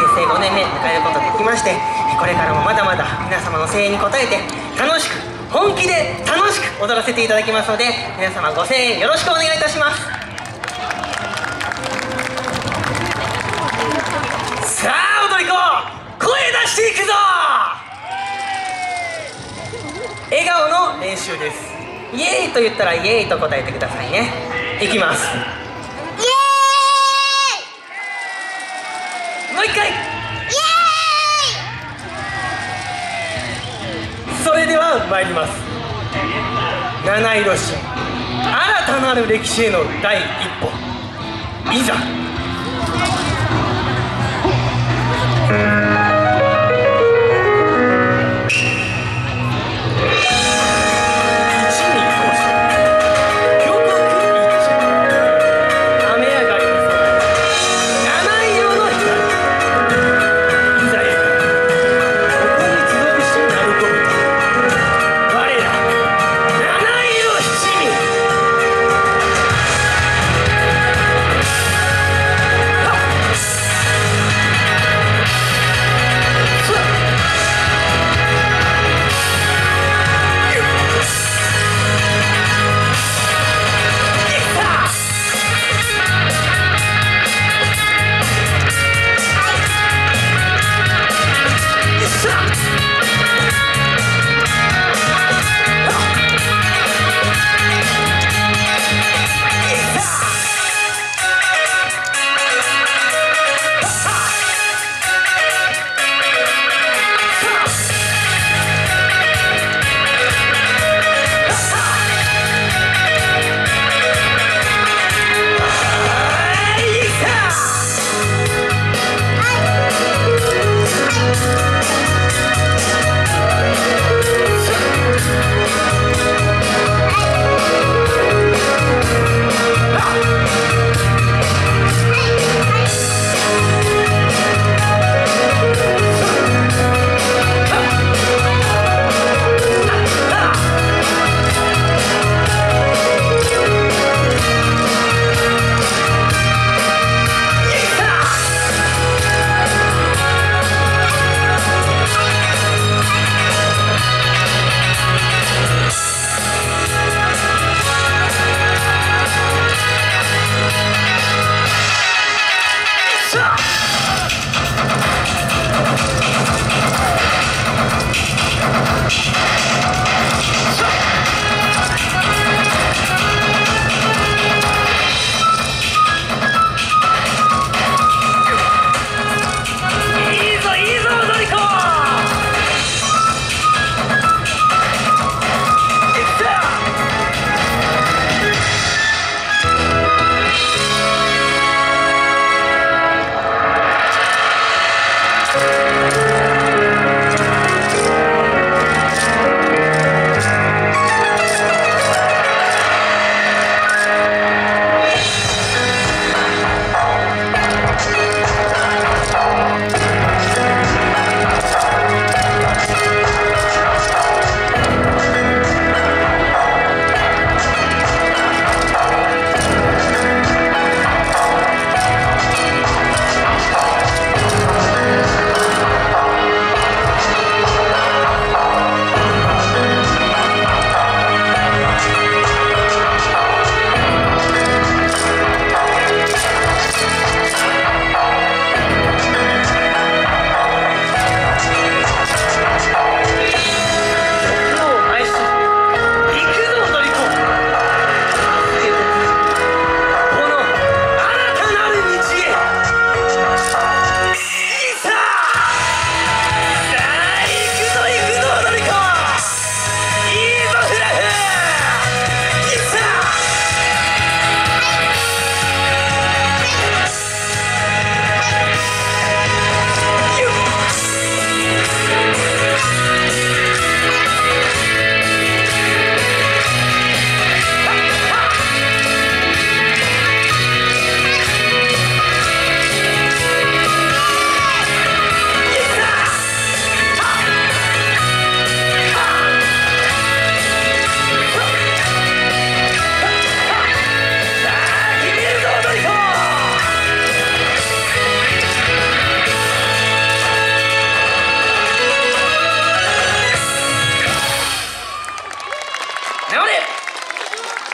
結成5年目迎えることができまして、これからもまだまだ皆様の声援に応えて楽しく本気で楽しく踊らせていただきますので、皆様ご声援よろしくお願いいたします。さあ踊り子、声出していくぞ。笑顔の練習です。イエーイと言ったらイエーイと答えてくださいね。いきます。イエーイ。もう一回。イエーイ。それでは参ります。七色新新たなる歴史への第一歩、いざ。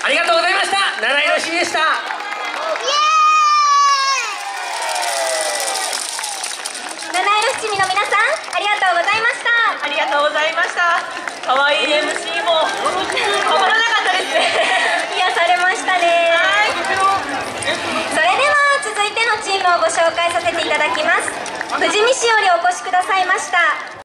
ありがとうございました。七色しでした。 七色七味の皆さん、ありがとうございました。 ありがとうございました。可愛い MC もたまらなかったですね。 癒されましたね。 はい。 それでは続いてのチームをご紹介させていただきます。富士見市よりお越しくださいました